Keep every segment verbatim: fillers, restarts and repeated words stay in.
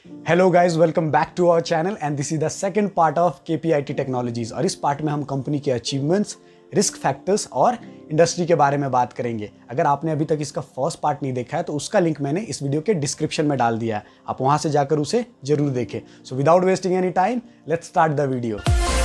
Hello guys, welcome back to our channel and this is the second part of KPIT Technologies. और इस part में हम company के achievements, risk factors और industry के बारे में बात करेंगे। अगर आपने अभी तक इसका फर्स्ट पार्ट नहीं देखा है तो उसका लिंक मैंने इस वीडियो के डिस्क्रिप्शन में डाल दिया है, आप वहां से जाकर उसे जरूर देखें। So without wasting any time, let's start the video.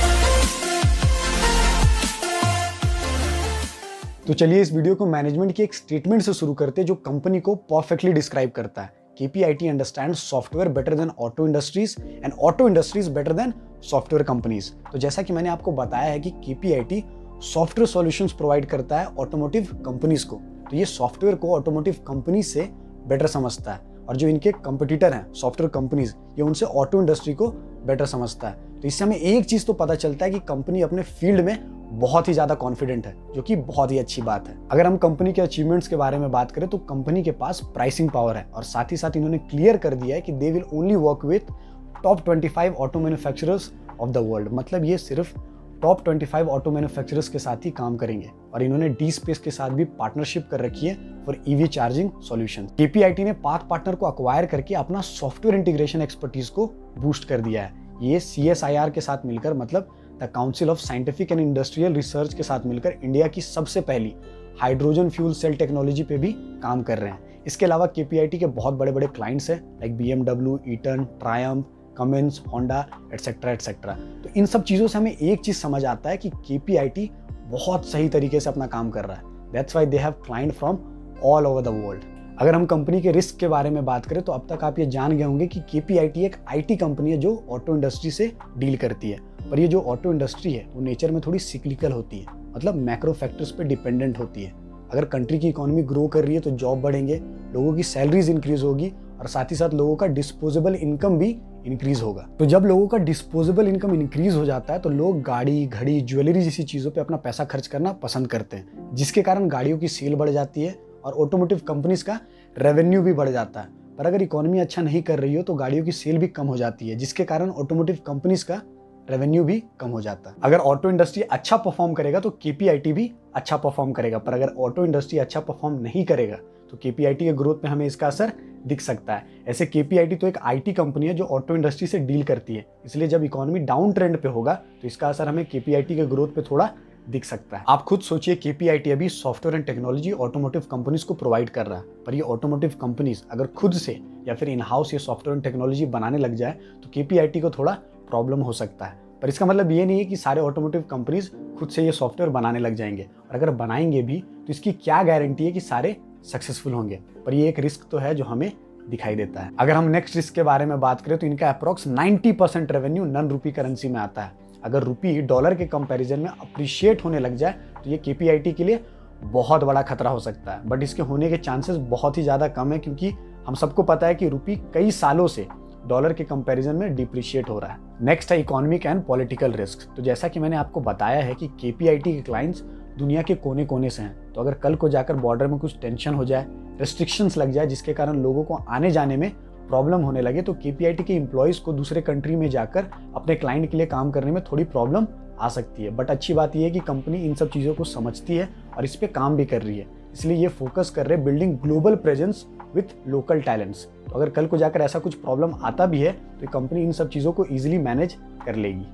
तो चलिए इस वीडियो को मैनेजमेंट की एक स्टेटमेंट से शुरू करते हैं जो कंपनी को परफेक्टली डिस्क्राइब करता है। K P I T understands software better than auto industries and auto industries better than software companies। तो जैसा कि मैंने आपको बताया है कि K P I T software solutions provide करता है ऑटोमोटिव कंपनीज को, तो ये सॉफ्टवेयर को ऑटोमोटिव कंपनी से बेटर समझता है और जो इनके कंपटीटर हैं सॉफ्टवेयर कंपनीज, ये उनसे ऑटो इंडस्ट्री को बेटर समझता है। तो इससे हमें एक चीज तो पता चलता है कि कंपनी अपने फील्ड में बहुत ही ज्यादा कॉन्फिडेंट है, जो कि बहुत ही अच्छी बात है। अगर हम कंपनी के अचीवमेंट्स के बारे में बात करें तो कंपनी के पास प्राइसिंग पावर है और साथ ही साथ इन्होंने क्लियर कर दिया है कि they will only work with top पच्चीस auto manufacturers of the world. मतलब ये सिर्फ टॉप पच्चीस ऑटो मैन्युफैक्चरर्स के साथ ही काम करेंगे और इन्होंने डी स्पेस के साथ भी पार्टनरशिप कर रखी है for EV charging solution. KPIT ने पाथ पार्टनर को अक्वायर करके अपना सॉफ्टवेयर इंटीग्रेशन एक्सपर्टीज को बूस्ट कर दिया है। ये सी एस आई आर के साथ मिलकर, मतलब the council of scientific and industrial research के साथ मिलकर इंडिया की सबसे पहली हाइड्रोजन फ्यूल सेल टेक्नोलॉजी पे भी काम कर रहे हैं। इसके अलावा केपीआईटी के बहुत बड़े बड़े क्लाइंट्स हैं like B M W, Eaton, Triumph, Cummins, Honda etcetera etcetera. तो इन सब चीज़ों से हमें एक चीज़ समझ आता है कि केपीआईटी बहुत सही तरीके से अपना काम कर रहा है। That's why they have client from all over the world. अगर हम कंपनी के रिस्क के बारे में बात करें तो अब तक आप ये जान गए होंगे कि केपीआईटी एक आईटी कंपनी है जो ऑटो इंडस्ट्री से डील करती है। पर ये जो ऑटो इंडस्ट्री है वो नेचर में थोड़ी सिक्लिकल होती है, मतलब मैक्रो फैक्टर्स पे डिपेंडेंट होती है। अगर कंट्री की इकोनॉमी ग्रो कर रही है तो जॉब बढ़ेंगे, लोगों की सैलरीज इंक्रीज होगी और साथ ही साथ लोगों का डिस्पोजेबल इनकम भी इंक्रीज होगा। तो जब लोगों का डिस्पोजेबल इनकम इंक्रीज हो जाता है तो लोग गाड़ी, घड़ी, ज्वेलरी जैसी चीज़ों पे अपना पैसा खर्च करना पसंद करते हैं, जिसके कारण गाड़ियों की सेल बढ़ जाती है और ऑटोमोटिव कंपनीज का रेवेन्यू भी बढ़ जाता है। पर अगर इकोनॉमी अच्छा नहीं कर रही हो तो गाड़ियों की सेल भी कम हो जाती है, जिसके कारण ऑटोमोटिव कंपनीज का रेवेन्यू भी कम हो जाता है। अगर ऑटो इंडस्ट्री अच्छा परफॉर्म करेगा तो केपीआईटी भी अच्छा परफॉर्म करेगा, पर अगर ऑटो इंडस्ट्री अच्छा परफॉर्म नहीं करेगा तो केपीआईटी के ग्रोथ में हमें इसका असर दिख सकता है। ऐसे केपीआईटी तो एक आईटी कंपनी है जो ऑटो इंडस्ट्री से डील करती है, इसलिए जब इकोनॉमी डाउन ट्रेंड पे होगा तो इसका असर हमें केपीआईटी के ग्रोथ पे थोड़ा दिख सकता है। आप खुद सोचिए, केपीआईटी अभी software and technology automotive companies को प्रोवाइड कर रहा है, पर ये ऑटोमोटिव कंपनीज अगर खुद से या फिर इन हाउस ये सॉफ्टवेयर एंड टेक्नोलॉजी बनाने लग जाए तो केपीआईटी को थोड़ा प्रॉब्लम हो सकता है। पर इसका मतलब ये नहीं है कि सारे ऑटोमोटिव कंपनीज खुद से ये सॉफ्टवेयर बनाने लग जाएंगे, और अगर बनाएंगे भी तो इसकी क्या गारंटी है कि सारे सक्सेसफुल होंगे। पर ये एक रिस्क तो है जो हमें दिखाई देता है। अगर हम नेक्स्ट रिस्क के बारे में बात करें तो इनका अप्रॉक्स नब्बे percent revenue non rupee currency में आता है। अगर रूपी डॉलर के कंपैरिजन में अप्रिशिएट होने लग जाए तो ये केपीआईटी के लिए बहुत बड़ा खतरा हो सकता है, बट इसके होने के चांसेस बहुत ही ज़्यादा कम है क्योंकि हम सबको पता है कि रूपी कई सालों से डॉलर के कंपैरिजन में डिप्रिशिएट हो रहा है। नेक्स्ट है इकोनॉमिक एंड पॉलिटिकल रिस्क। तो जैसा कि मैंने आपको बताया है कि केपीआईटी के क्लाइंट्स दुनिया के कोने कोने से हैं, तो अगर कल को जाकर बॉर्डर में कुछ टेंशन हो जाए, रेस्ट्रिक्शंस लग जाए जिसके कारण लोगों को आने जाने में प्रॉब्लम होने लगे, तो केपीआईटी के एम्प्लॉइज को दूसरे कंट्री में जाकर अपने क्लाइंट के लिए काम करने में थोड़ी प्रॉब्लम आ सकती है। बट अच्छी बात यह है कि कंपनी इन सब चीज़ों को समझती है और इस पर काम भी कर रही है, इसलिए ये फोकस कर रहे हैं building global presence with local talents. तो अगर कल को जाकर ऐसा कुछ प्रॉब्लम आता भी है तो कंपनी इन सब चीज़ों को ईजिली मैनेज कर लेगी।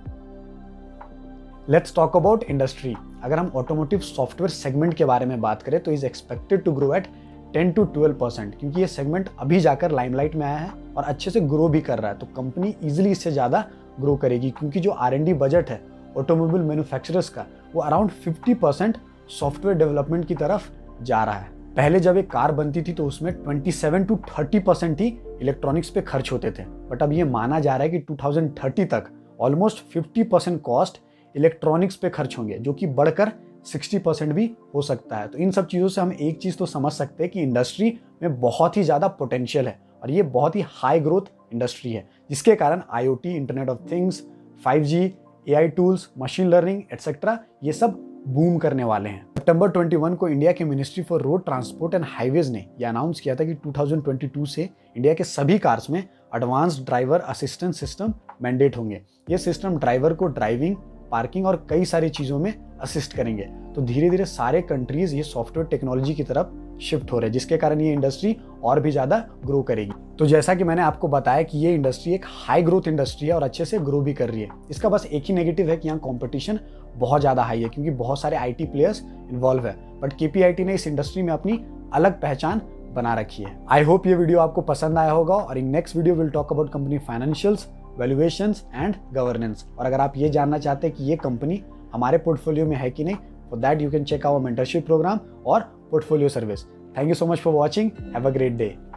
Let's talk about industry. अगर हम ऑटोमोटिव सॉफ्टवेयर सेगमेंट के बारे में बात करें तो is expected to grow at ten to twelve percent, क्योंकि ये सेगमेंट अभी जाकर लाइमलाइट में आया है और अच्छे से ग्रो भी कर रहा है। तो कंपनी इजीली इससे ज़्यादा ग्रो करेगी क्योंकि जो आर एंड डी बजट है ऑटोमोबाइल मैन्युफैक्चरर्स का वो around fifty percent software development की तरफ जा रहा है। पहले जब एक कार बनती थी तो उसमें सत्ताईस टू तीस परसेंट ही इलेक्ट्रॉनिक्स पे खर्च होते थे, बट अब ये माना जा रहा है कि टू थाउजेंड थर्टी तक almost fifty percent cost electronics पे खर्च होंगे, जो कि बढ़कर साठ परसेंट भी हो सकता है। तो इन सब चीज़ों से हम एक चीज़ तो समझ सकते हैं कि इंडस्ट्री में बहुत ही ज़्यादा पोटेंशियल है और ये बहुत ही हाई ग्रोथ इंडस्ट्री है, जिसके कारण IoT, internet of things, five G, AI tools, machine learning etcetera ये सब बूम करने वाले हैं। सितंबर इक्कीस को इंडिया के ministry for road transport and highways ने यह अनाउंस किया था कि टू थाउजेंड ट्वेंटी टू से इंडिया के सभी कार्स में advance driver assistance system mandate होंगे। ये सिस्टम ड्राइवर को ड्राइविंग, पार्किंग और कई सारी चीज़ों में असिस्ट करेंगे। तो धीरे धीरे सारे कंट्रीज ये सॉफ्टवेयर टेक्नोलॉजी की तरफ शिफ्ट हो रहे हैं, जिसके कारण ये इंडस्ट्री और भी ज़्यादा ग्रो करेगी। तो जैसा कि मैंने आपको बताया कि ये इंडस्ट्री एक हाई ग्रोथ इंडस्ट्री है और अच्छे से ग्रो भी कर रही है। इसका बस एक ही नेगेटिव है कि यहाँ कॉम्पिटिशन बहुत ज़्यादा हाई है, क्योंकि बहुत सारे आईटी प्लेयर्स इन्वॉल्व है। बट केपीआईटी ने इस इंडस्ट्री में अपनी अलग पहचान बना रखी है। आई होप ये वीडियो आपको पसंद आया होगा, और in next video will talk about company financials, valuations and governance. और अगर आप ये जानना चाहते हैं कि ये कंपनी हमारे पोर्टफोलियो में है कि नहीं, for that you can check our mentorship program और portfolio service. Thank you so much for watching. Have a great day.